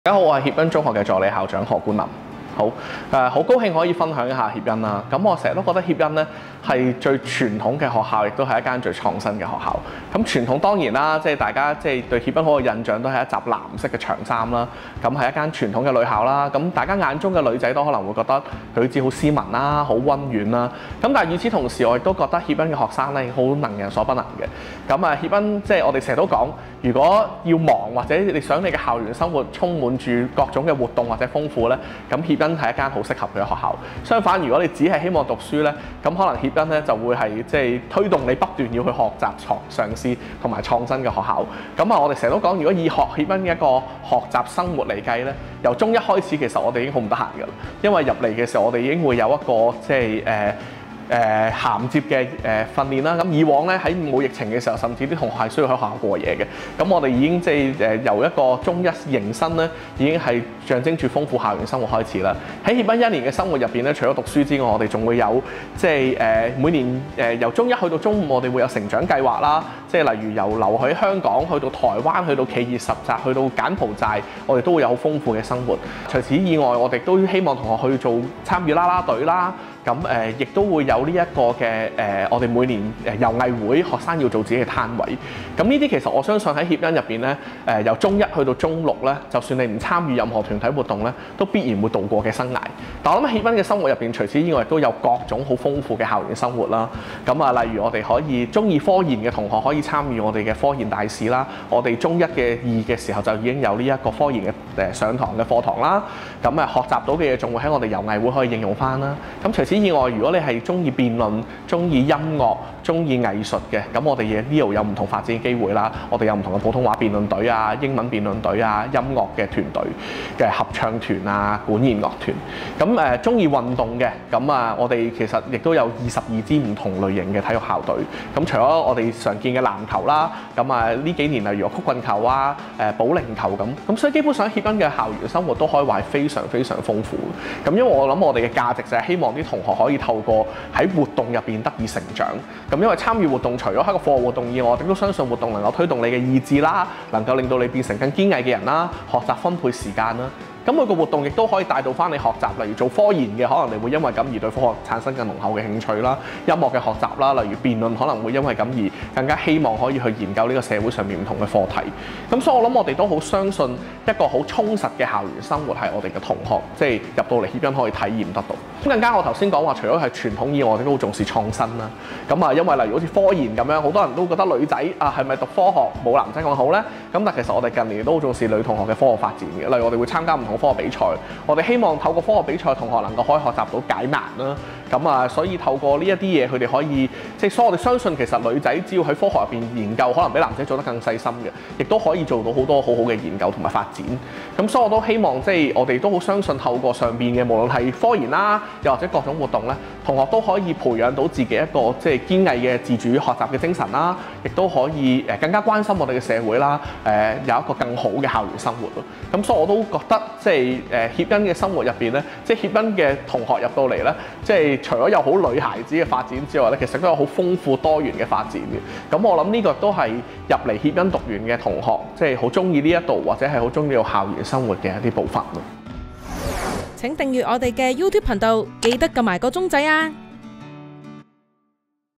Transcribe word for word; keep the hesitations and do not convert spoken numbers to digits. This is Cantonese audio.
大家好，我係協恩中學嘅助理校長何冠林。好，誒好高興可以分享一下協恩啦。咁我成日都覺得協恩咧係最傳統嘅學校，亦都係一間最創新嘅學校。咁傳統當然啦，即係大家即係對協恩好有印象都係一襲藍色嘅長衫啦。咁係一間傳統嘅女校啦。咁大家眼中嘅女仔都可能會覺得舉止好斯文啦，好溫軟啦。咁但係與此同時，我亦都覺得協恩嘅學生咧好能人所不能嘅。咁啊，協恩即係我哋成日都講，如果要忙或者你想你嘅校園生活充滿住各種嘅活動或者豐富咧，咁協恩係一間好適合嘅學校。相反，如果你只係希望讀書咧，咁可能協恩咧就會係即係推動你不斷要去學習、創嘗試同埋創新嘅學校。咁啊，我哋成日都講，如果以學協恩嘅一個學習生活嚟計咧，由中一開始其實我哋已經好唔得閒㗎啦，因為入嚟嘅時候我哋已經會有一個即係誒。呃誒、呃、銜接嘅誒、呃、訓練啦，咁以往咧喺冇疫情嘅時候，甚至啲同學係需要喺學校過夜嘅。咁我哋已經即係誒由一個中一迎新咧，已經係象徵住豐富校園生活開始啦。喺協恩一年嘅生活入邊咧，除咗讀書之外，我哋仲會有即係誒、呃、每年誒、呃、由中一去到中五，我哋會有成長計劃啦。即係例如由留喺香港去到台灣，去到企業實習，去到柬埔寨，我哋都會有好豐富嘅生活。除此以外，我哋都希望同學去做參與啦啦隊啦。咁誒，亦都會有呢一個嘅誒、呃，我哋每年誒遊藝會，學生要做自己嘅攤位。咁呢啲其實我相信喺協恩入邊咧，誒、呃、由中一去到中六咧，就算你唔參與任何團體活動咧，都必然會度過嘅生涯。但我諗協恩嘅生活入邊，除此以外，都有各種好豐富嘅校園生活啦。咁啊，例如我哋可以中意科研嘅同學可以參與我哋嘅科研大使啦。我哋中一嘅二嘅時候就已經有呢一個科研嘅誒上堂嘅課堂啦。咁啊，學習到嘅嘢仲會喺我哋遊藝會可以應用翻啦。咁除此以外，如果你係中意辯論、中意音樂、中意藝術嘅，咁我哋嘢呢度有唔同發展機會啦。我哋有唔同嘅普通話辯論隊啊、英文辯論隊啊、音樂嘅團隊嘅合唱團啊、管弦樂團。咁誒中意運動嘅，咁啊我哋其實亦都有二十二支唔同類型嘅體育校隊。咁除咗我哋常見嘅籃球啦，咁啊呢幾年例如曲棍球啊、誒保齡球咁，咁所以基本上協恩嘅校園生活都可以話係非常非常豐富。咁因為我諗我哋嘅價值就係希望啲同學可以透過喺活動入邊得以成長。咁因為參與活動除咗喺個課外活動以外，我哋都相信活動能夠推動你嘅意志啦，能夠令到你變成更堅毅嘅人啦，學習分配時間啦。咁每個活動亦都可以帶到翻你學習，例如做科研嘅，可能你會因為咁而對科學產生更濃厚嘅興趣啦；音樂嘅學習啦，例如辯論，可能會因為咁而更加希望可以去研究呢個社會上面唔同嘅課題。咁所以我諗我哋都好相信一個好充實嘅校園生活係我哋嘅同學，即係入到嚟協恩可以體驗得到。咁更加我頭先講話，除咗係傳統以外，我哋都好重視創新啦。咁啊，因為例如好似科研咁樣，好多人都覺得女仔啊係咪讀科學冇男仔咁好咧？咁但其實我哋近年都好重視女同學嘅科學發展嘅，例如我哋會參加唔同科學比賽，我哋希望透過科學比賽，同學能夠可以學習到解難啦。咁啊，所以透過呢一啲嘢，佢哋可以即係，所以我哋相信其實女仔只要喺科學入邊研究，可能比男仔做得更細心嘅，亦都可以做到好多好好嘅研究同埋發展。咁所以我都希望即係我哋都好相信透過上邊嘅無論係科研啦，又或者各種活動咧，同學都可以培養到自己一個即係堅毅嘅自主學習嘅精神啦，亦都可以誒更加關心我哋嘅社會啦，誒有一個更好嘅校園生活咯。咁所以我都覺得即係誒協恩嘅生活入邊咧，即係協恩嘅同學入到嚟咧，即係除咗有好女孩子嘅發展之外咧，其實都有好豐富多元嘅發展嘅。咁我諗呢個都係入嚟協恩讀完嘅同學，即係好中意呢一度或者係好中意呢個校園生活嘅一啲部分咯。 請訂閱我哋嘅 YouTube 頻道，記得撳埋個鐘仔啊！